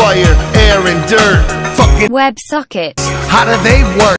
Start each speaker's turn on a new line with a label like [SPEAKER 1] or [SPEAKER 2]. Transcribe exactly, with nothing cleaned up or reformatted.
[SPEAKER 1] fire, air, and dirt. Fucking
[SPEAKER 2] WebSockets.
[SPEAKER 1] how do they work?